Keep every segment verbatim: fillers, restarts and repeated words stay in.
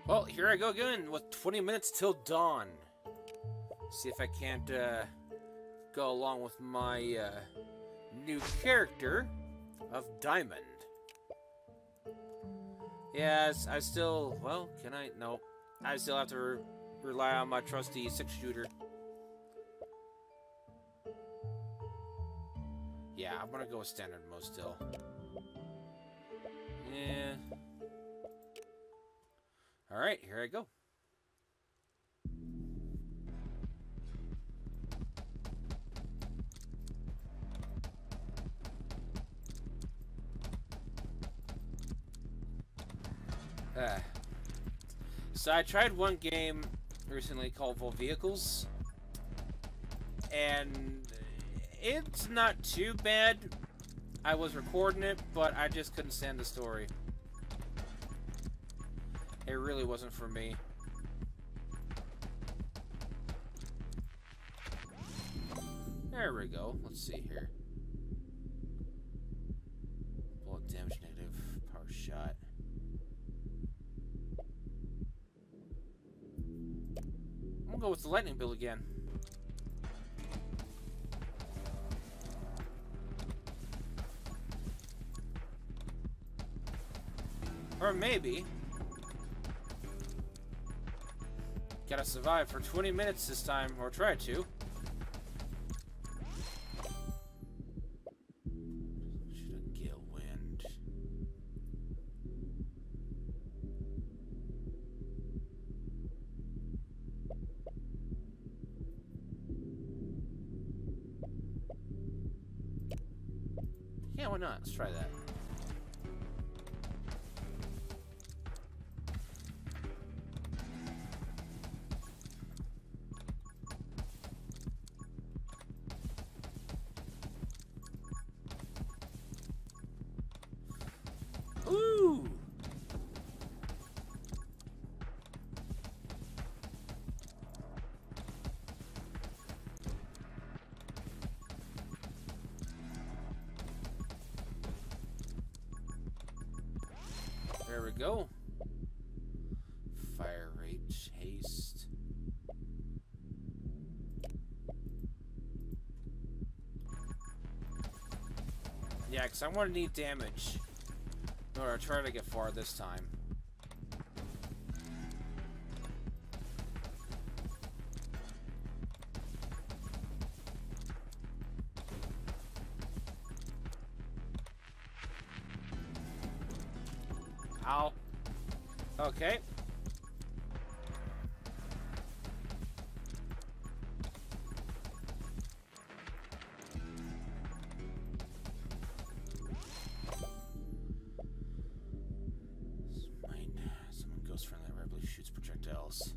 Well, here I go again with twenty minutes till dawn. See if I can't uh, go along with my uh, new character of Diamond. Yes, I still... Well, can I? No. I still have to re rely on my trusty six-shooter. Yeah, I'm gonna go with standard mode still. Yeah. Alright, here I go. Uh, so I tried one game recently called Vol Vehicles, and it's not too bad. I was recording it, but I just couldn't stand the story. It really wasn't for me. There we go. Let's see here. Bullet damage negative, power shot. I'm gonna go with the lightning build again. Or maybe gotta survive for twenty minutes this time, or try to. Should have gale wind. Yeah, why not? Let's try that. Ooh! There we go. Fire rate, haste. Yeah, because I'm going to need damage. Or I'll try to get far this time. Ow. Okay. Friendly reliably shoots projectiles.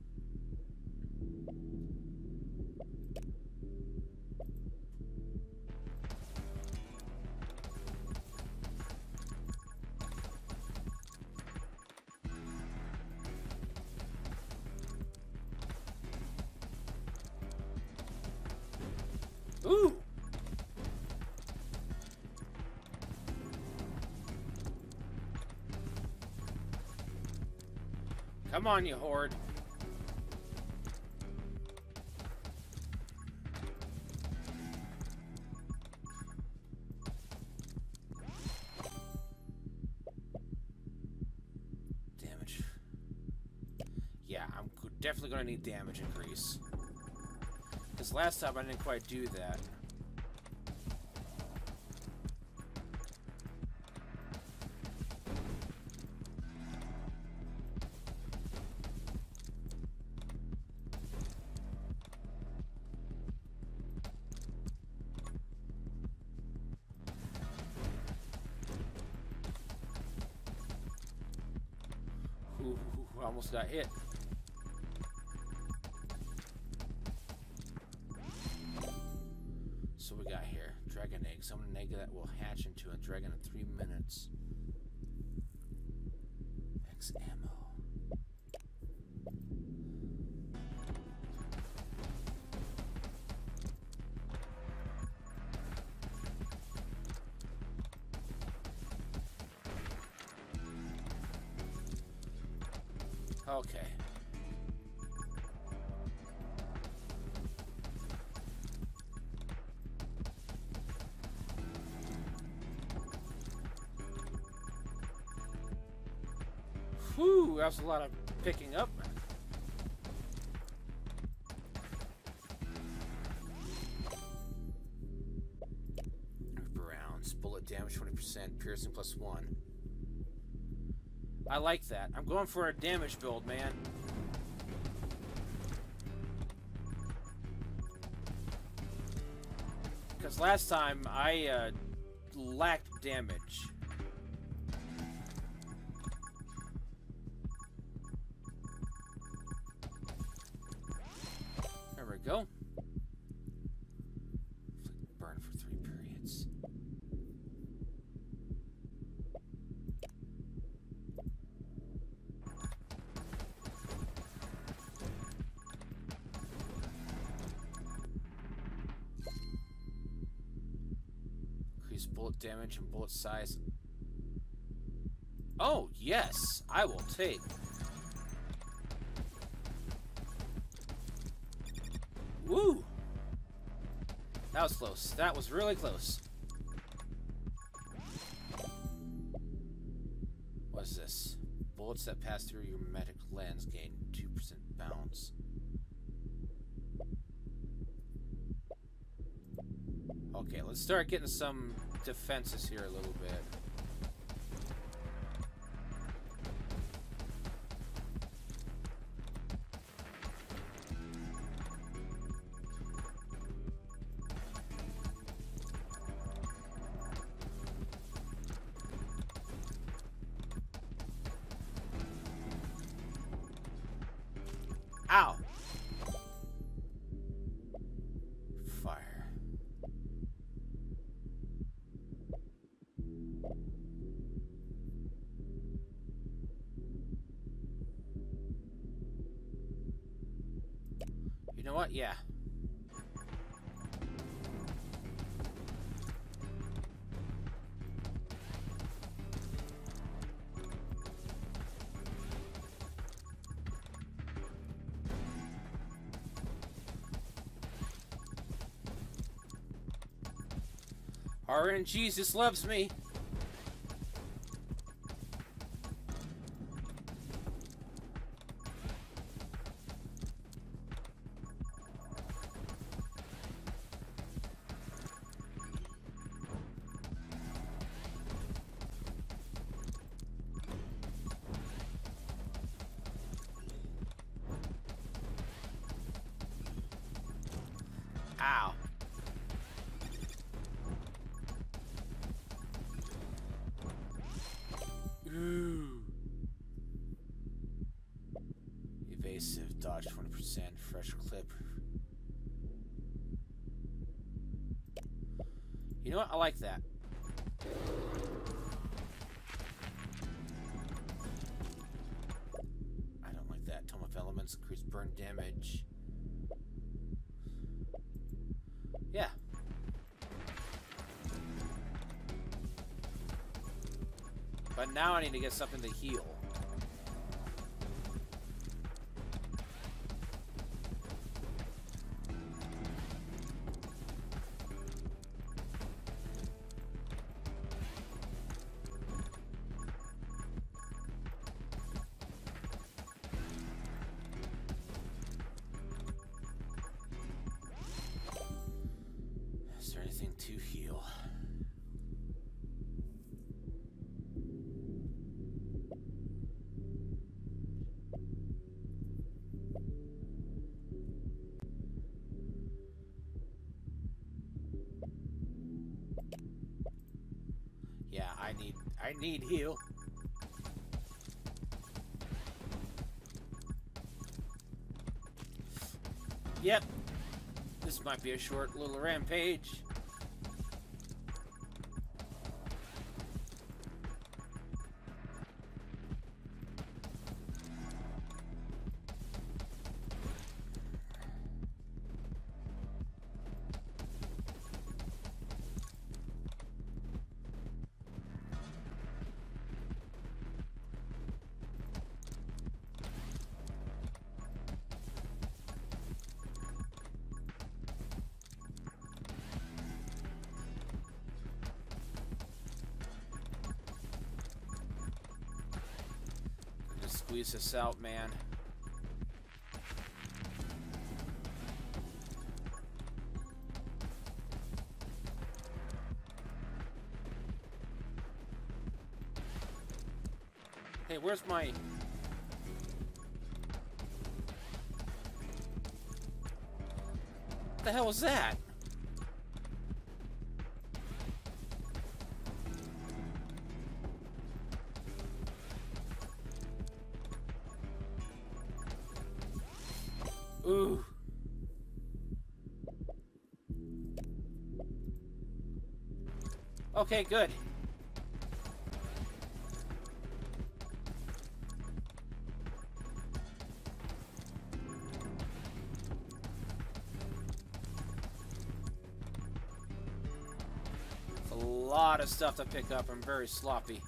Ooh! Come on, you horde. Damage. Yeah, I'm definitely going to need damage increase. Because last time I didn't quite do that. Ooh, almost got hit. So we got here dragon egg. Summon an egg that will hatch into a dragon in three minutes. X ammo. Okay. Whew, that was a lot of picking up. Rounds, bullet damage twenty percent, piercing plus one. I like that. I'm going for a damage build, man. Because last time I uh, lacked damage. There we go. Burn for three periods. Increase bullet damage and bullet size. Oh, yes, I will take. Woo! That was close. That was really close. What's this? Bullets that pass through your medic lens gain two percent bounce. Okay, let's start getting some defenses here a little bit. Ow! Fire. You know what? Yeah. RNGesus loves me. Ow. Ooh. Evasive, dodge twenty percent, fresh clip. You know what? I like that. I don't like that. Tome of Elements, increase burn damage. Yeah. But now I need to get something to heal. Is there anything to heal? Yeah, I need I need heal. Yep. This might be a short little rampage. squeeze this out, man. Hey, where's my... What the hell was that? Ooh. Okay, good. It's a lot of stuff to pick up. I'm very sloppy.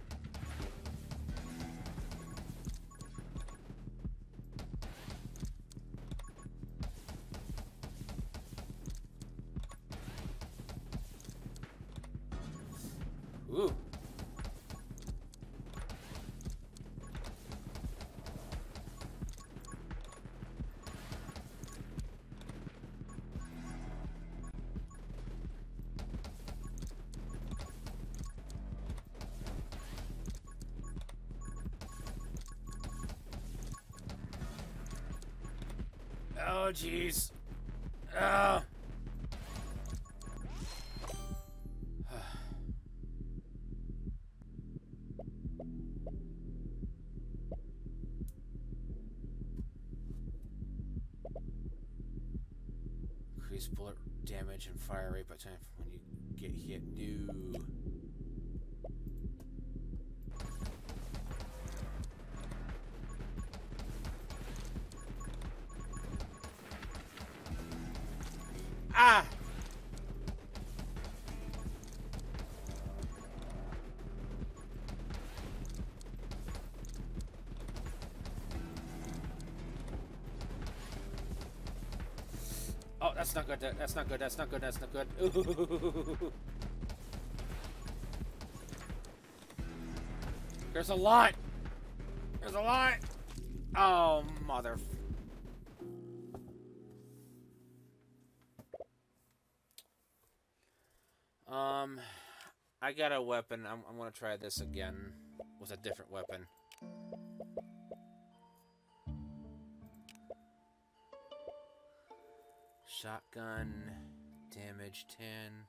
Ooh. Oh, jeez. Oh. Increase bullet damage and fire rate by time when you get hit. New. Ah! Oh, that's not good. That's not good. That's not good. That's not good. Ooh. There's a lot. There's a lot. Oh, mother. Um, I got a weapon. I'm, I'm gonna try this again with a different weapon. Shotgun, damage ten.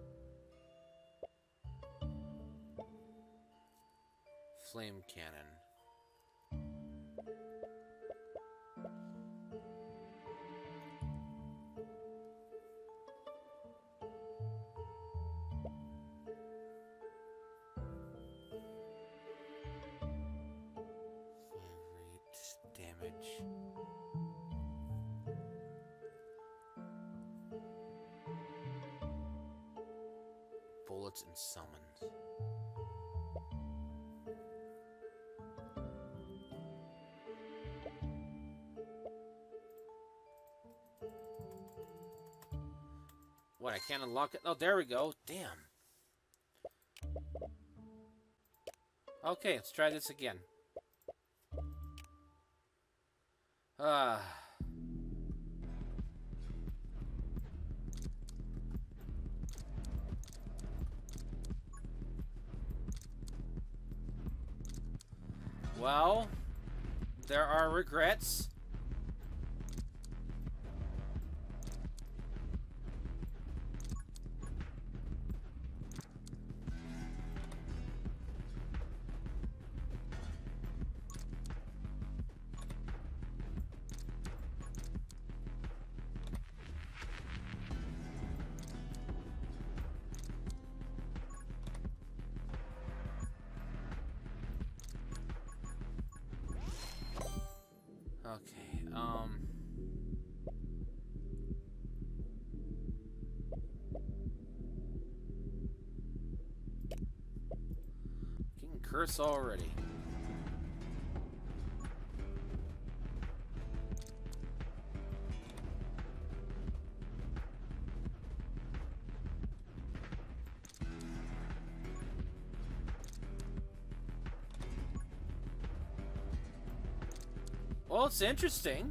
Flame cannon. Damage. Bullets and summons. What, I can't unlock it? Oh, there we go. Damn. Okay, let's try this again. Ah. Well, there are regrets. Okay, um... getting cursed already. Well, it's interesting.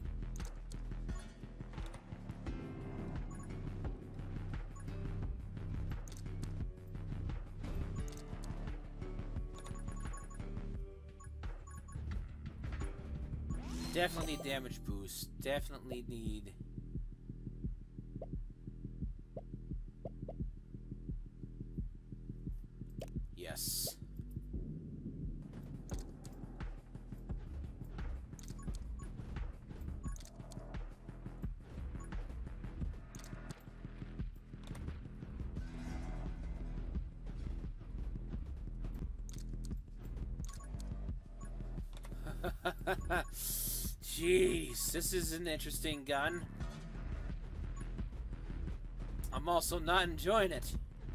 Definitely need damage boost. Definitely need... Yes. Jeez, this is an interesting gun. I'm also not enjoying it.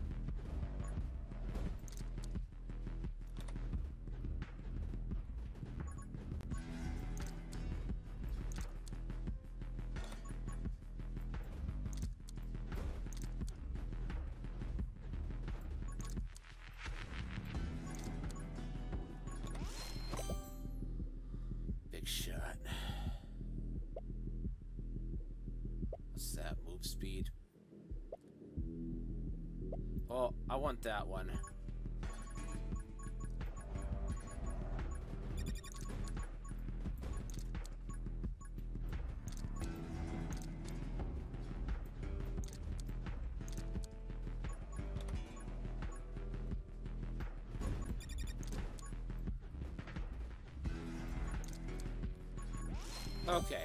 Big shot. What's that? Move speed. Oh, I want that one. Okay.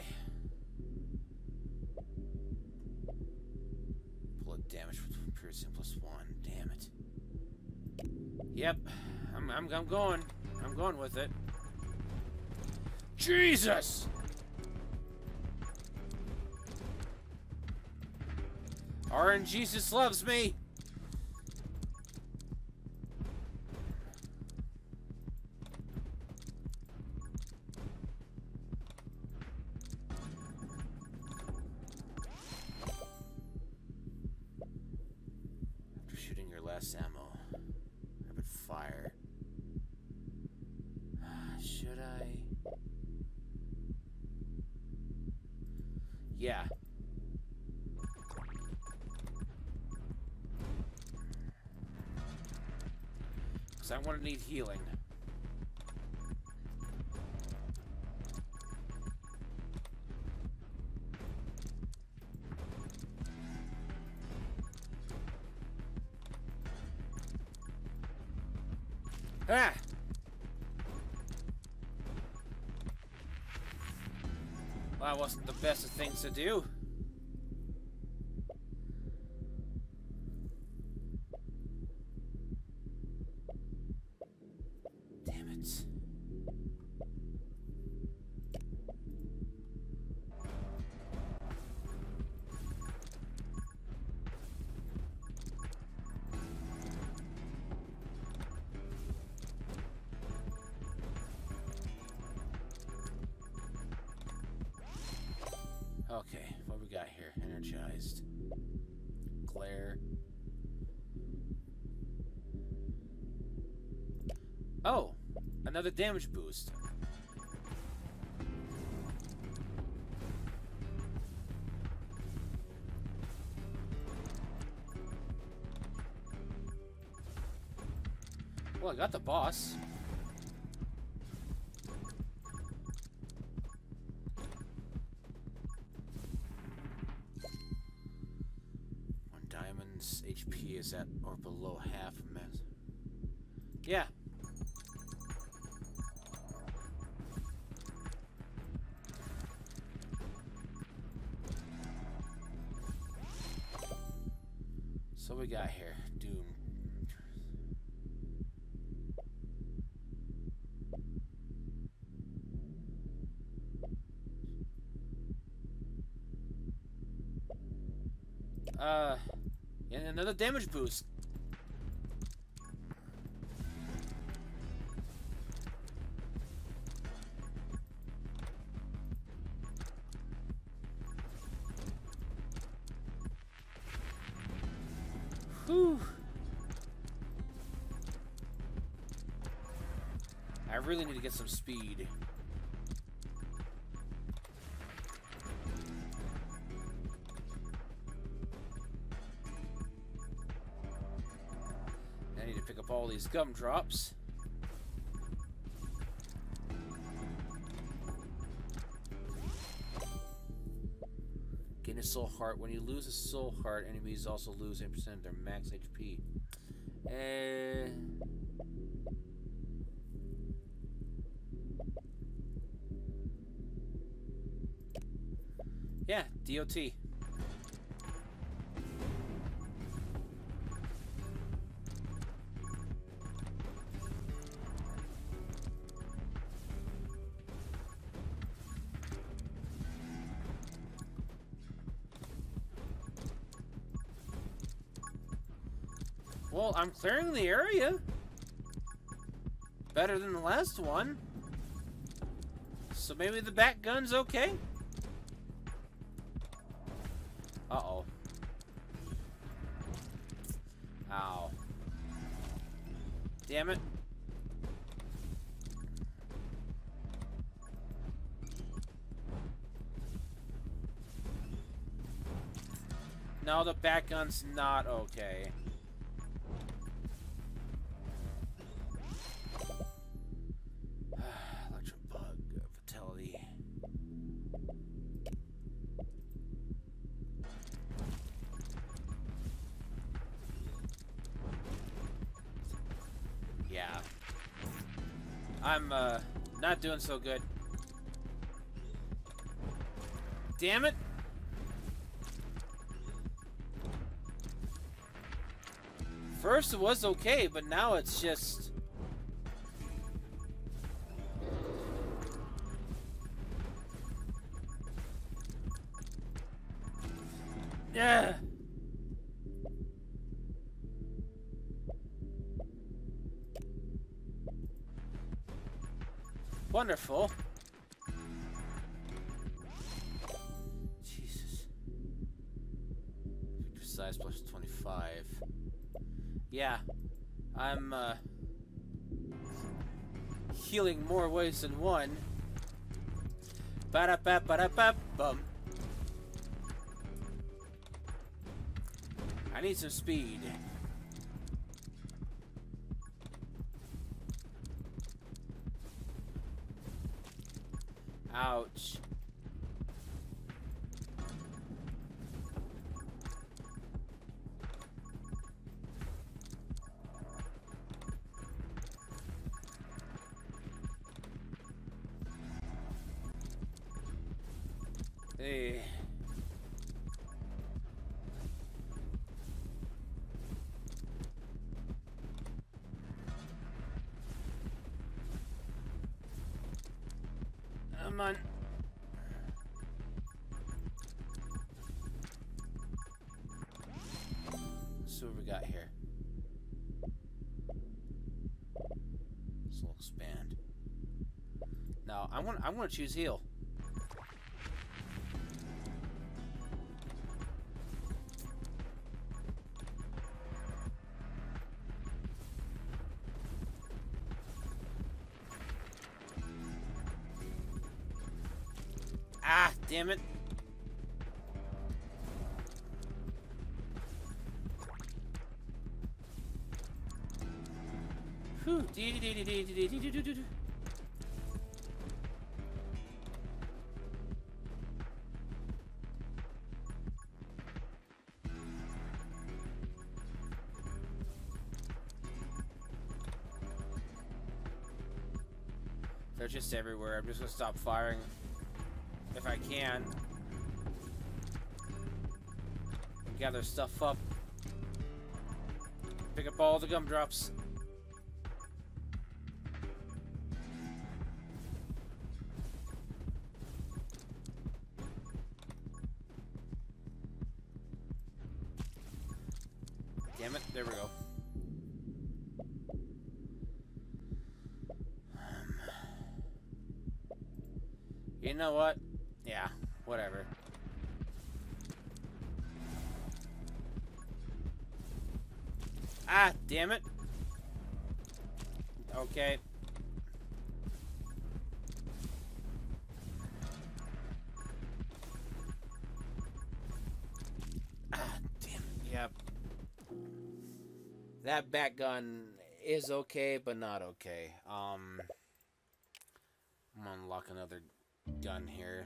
Pull it damage with piercing plus one. Damn it. Yep. I'm, I'm, I'm going. I'm going with it. Jesus! RNGesus loves me! Shooting your last ammo. Rapid fire. Should I? Yeah. Because I'm going to need healing. Ah! Well, that wasn't the best of things to do. Damn it. Okay, what we got here? Energized. Glare. Oh! Another damage boost. Well, I got the boss. H P is at or below half max. Yeah. So we got here Doom. Uh And another damage boost. Whew. I really need to get some speed. up all these gumdrops. Gain a soul heart. When you lose a soul heart, enemies also lose ten percent of their max H P. Uh, yeah, D O T. Well, I'm clearing the area. Better than the last one. So maybe the back gun's okay? Uh-oh. Ow. Damn it. No, the back gun's not okay. Yeah. I'm, uh, not doing so good. Damn it! First it was okay, but now it's just... Yeah. Wonderful. Jesus. Victor size plus twenty-five. Yeah. I'm, uh... healing more ways than one. Ba-da-ba-ba-da-ba-bum. I need some speed. Ouch. Hey. Come on. Let's see what we got here. This will expand. Now I want I want to choose heal. Ah, damn it. Whew. They're just everywhere. I'm just gonna stop firing if I can. Gather stuff up. Pick up all the gumdrops. Damn it, there we go. Um, you know what? Yeah, whatever. Ah, damn it. Okay. Ah, damn it. Yep. That bat gun is okay, but not okay. Um, I'm gonna unlock another gun here.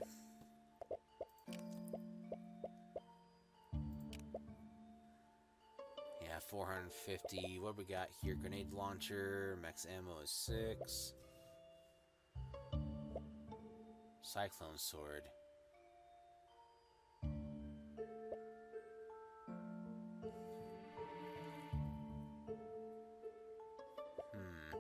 Yeah, four hundred fifty. What we got here? Grenade launcher. Max ammo is six. Cyclone sword. Hmm.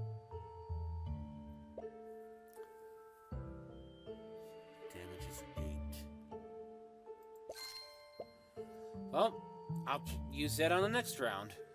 Damage is eight. Well, I'll use that on the next round.